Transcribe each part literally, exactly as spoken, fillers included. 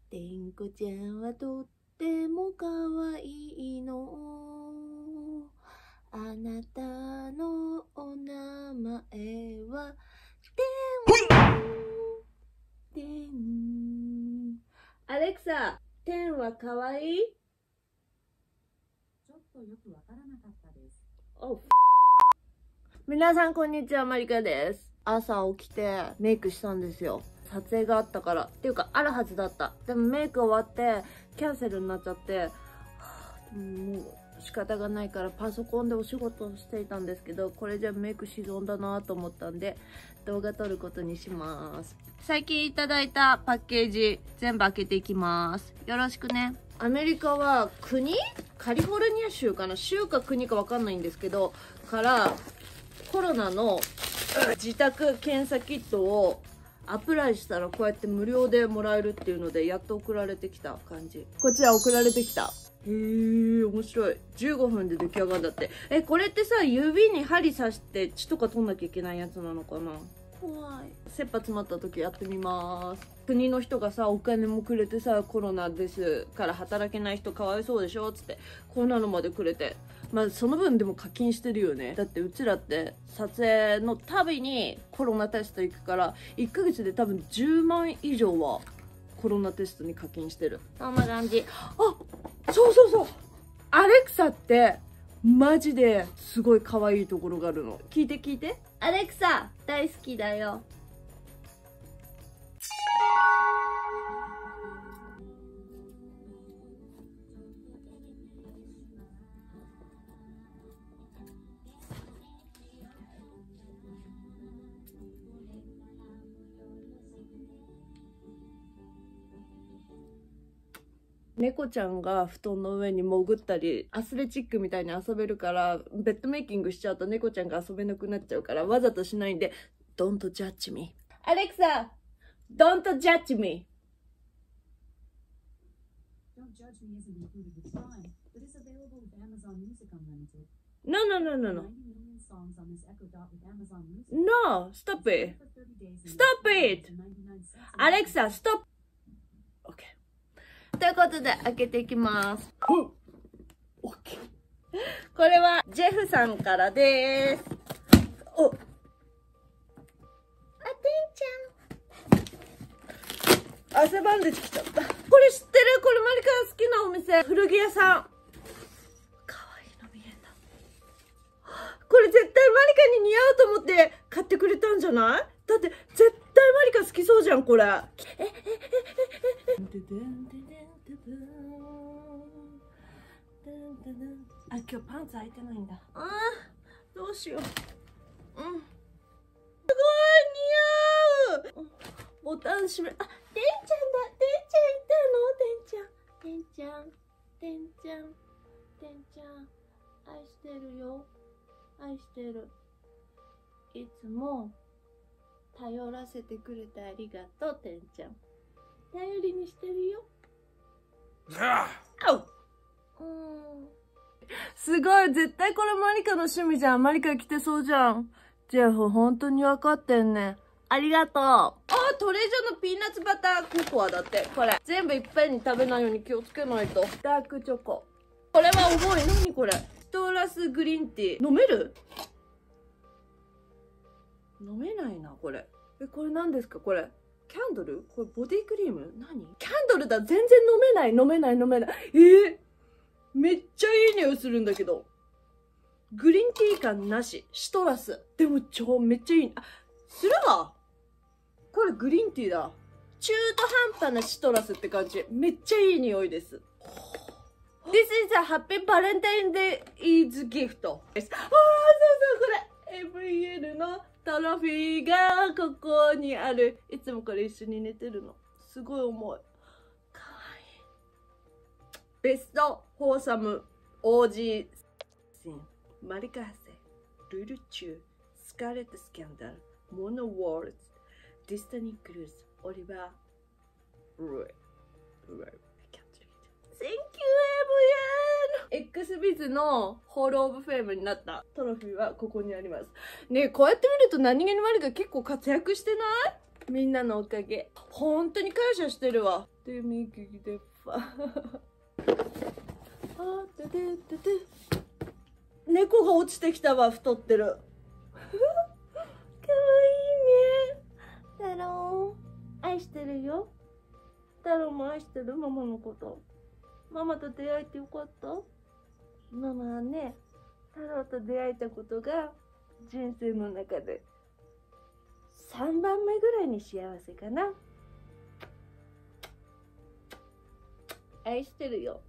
てんこちゃんはとってもかわいいの。あなたのお名前はてん。てん。アレクサ、てんはかわいい？ ちょっとよくわからなかったです。 お皆さんこんにちは、マリカです。朝起きてメイクしたんですよ。撮影があったからっていうかあるはずだった。でもメイク終わってキャンセルになっちゃって、はあ、もう仕方がないからパソコンでお仕事をしていたんですけど、これじゃメイク沈んだなと思ったんで動画撮ることにします。最近いただいたパッケージ全部開けていきます。よろしくね。アメリカは国？カリフォルニア州かな、州か国かわかんないんですけどからコロナの自宅検査キットをアプライしたらこうやって無料でもらえるっていうのでやっと送られてきた感じ。こちら送られてきた。へえ、面白い。じゅうごふんで出来上がるんだって。え、これってさ、指に針刺して血とか取んなきゃいけないやつなのかな。怖い。切羽詰まった時やってみます。国の人がさ、お金もくれてさ、コロナですから働けない人かわいそうでしょつってこんなのまでくれて、まあその分でも課金してるよね。だってうちらって撮影のたびにコロナテスト行くからいっかげつで多分じゅうまん以上はコロナテストに課金してる。そんな感じ。あ、そうそうそう、アレクサってマジですごい可愛いところがあるの。聞いて聞いて。アレクサ大好きだよ。猫ちゃんが布団の上に潜ったりアスレチックみたいに遊べるから、ベッドメイキングしちゃうと猫ちゃんが遊べなくなっちゃうからわざとしないんで Don't judge me。 アレクサ Don't judge me。 Don't Judge Me isn't included with Prime, but is available with Amazon Music Unlimited. No no no no no ninety million songs on this Echo Dot with Amazon Music. No stop it For thirty days and Stop it ninety-nine cents. アレクサ Stop。 OK ということで開けていきます。OK これはジェフさんからです。お、あ、てんちゃん汗ばんできちゃった。これ知ってる？これマリカが好きなお店、古着屋さん。かわいいの見えた。これ絶対マリカに似合うと思って買ってくれたんじゃない？だって絶対マリカ好きそうじゃんこれ。ええええあ、今日パンツ履いてないんだ。あー、どうしよう。うん。すごい似合う。ボタン閉め、あ、てんちゃんだ。てんちゃんいたの？てんちゃん。てんちゃん。てんちゃん。愛してるよ。愛してる。いつも頼らせてくれてありがとう、てんちゃん。頼りにしてるよ。あう。うん。すごい、絶対これマリカの趣味じゃん。マリカ着てそうじゃん。ジェフ、本当に分かってんね。ありがとう。あ、トレジャーのピーナッツバターココアだって。これ。全部いっぺんに食べないように気をつけないと。ダークチョコ。これは重い。何これ。シトラスグリーンティー。飲める？飲めないな、これ。え、これ何ですかこれ。キャンドル？これボディクリーム？何？キャンドルだ。全然飲めない。飲めない、飲めない。えー、めっちゃいい匂いするんだけど。グリーンティー感なし。シトラス。でも超めっちゃいい。あ、するわ。これグリーンティーだ。中途半端なシトラスって感じ。めっちゃいい匂いです。This is a Happy Valentine's Day gift. ああ、そうそう、これ。エブイエル のトロフィーがここにある。いつもこれ一緒に寝てるの。すごい重い。かわいい。ベストホーサムオージーシン。マリカハセ、ルルチュー、スカーレットスキャンダル、モノウォールズ、ディスタニークルーズ、オリバー・ロイ。Thank you,エブイエヌ! エックスビズのホールオブフェームになったトロフィーはここにあります。ねえ、こうやって見ると何気にマリカ結構活躍してない？みんなのおかげ。本当に感謝してるわ。 てみきでファあてててて猫が落ちてきたわ。太ってるかわいいね。太郎愛してるよ。太郎も愛してるママのこと。ママと出会えてよかった。ママはね、太郎と出会えたことが人生の中でさんばんめぐらいに幸せかな。愛してるよ。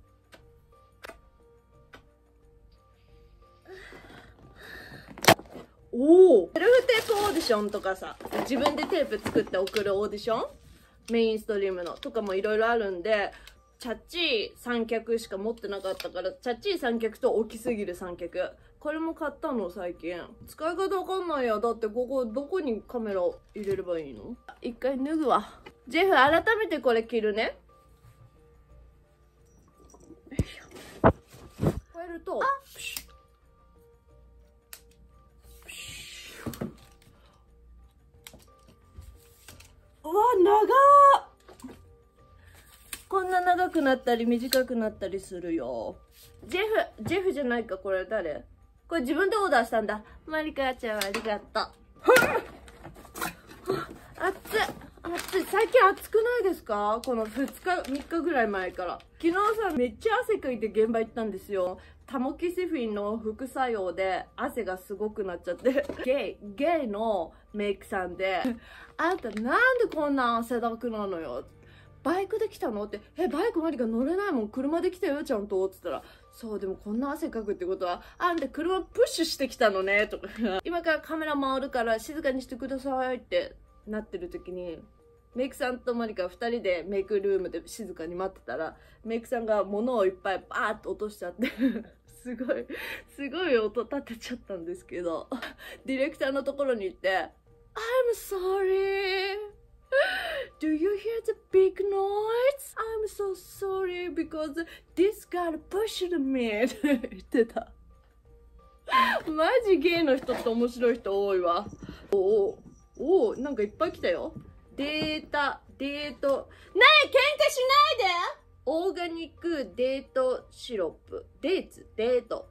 おお、セルフテープオーディションとかさ、自分でテープ作って送るオーディション、メインストリームのとかもいろいろあるんで、チャッチー三脚しか持ってなかったから、チャッチー三脚と大きすぎる三脚、これも買ったの最近。使い方わかんないや。だってここどこにカメラ入れればいいの。一回脱ぐわ。ジェフ改めてこれ着るね。こうやるとうわ長っ。こんな長くなったり短くなったりするよ。ジェフジェフじゃないか。これ誰。これ自分でオーダーしたんだ。マリカちゃんありがとう。熱い暑い。最近暑くないですか？このふつかみっかぐらい前から。昨日さ、めっちゃ汗かいて現場行ったんですよ。タモキシフィンの副作用で汗がすごくなっちゃって。ゲイ、ゲイのメイクさんで、あんたなんでこんな汗だくなのよ。バイクで来たのって、え、バイクマリカ乗れないもん。車で来たよ、ちゃんと。って言ったら、そう、でもこんな汗かくってことは、あんた車プッシュしてきたのね、とか。今からカメラ回るから静かにしてくださいってなってる時に、メイクさんとマリカふたりでメイクルームで静かに待ってたら、メイクさんが物をいっぱいバーッと落としちゃって、すごい、すごい音立てちゃったんですけど、ディレクターのところに行って、I'm sorry. Do you hear the big noise? I'm so sorry because this guy pushed me. って言ってた。マジゲイの人って面白い人多いわ。おお、おお、なんかいっぱい来たよ。データ、デート。ねえ、喧嘩しないで。オーガニックデートシロップ。デーツ、デート。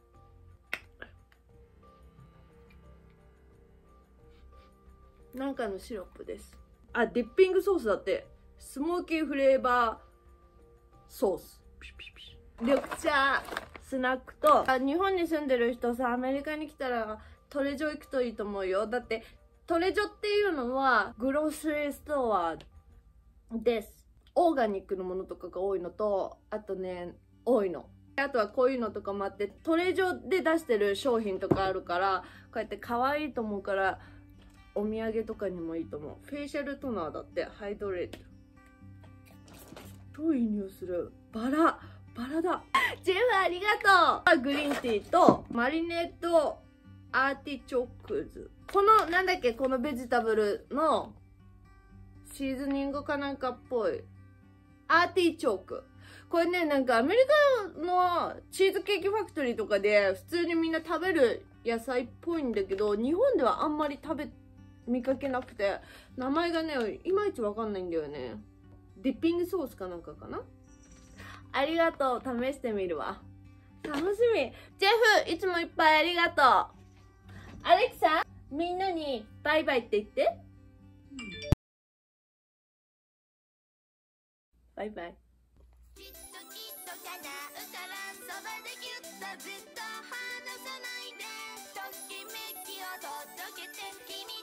なんかのシロップです。あ、ディッピングソースだって。スモーキーフレーバーソース。ピピピ緑茶、スナックと、あ、日本に住んでる人さ、アメリカに来たらトレジョ行くといいと思うよ。だって、トレジョっていうのはグロースリーストアです。オーガニックのものとかが多いのと、あとね、多いの。あとはこういうのとかもあって、トレジョで出してる商品とかあるから、こうやって可愛いと思うから、お土産とかにもいいと思う。フェイシャルトナーだって、ハイドレート。どういう匂いする？バラ、バラだ。ジェフありがとう。グリーンティーとマリネットアーティチョークズ。この、なんだっけ、このベジタブルのシーズニングかなんかっぽい。アーティチョーク。これね、なんかアメリカのチーズケーキファクトリーとかで普通にみんな食べる野菜っぽいんだけど、日本ではあんまり食べ、見かけなくて、名前がね、いまいちわかんないんだよね。ディッピングソースかなんかかな。ありがとう。試してみるわ。楽しみ。ジェフ、いつもいっぱいありがとう。アレクサ、みんなにバイバイって言って。バイバイ。きっときっと叶うからそばでぎゅっとずっと離さないでときめきを届けて君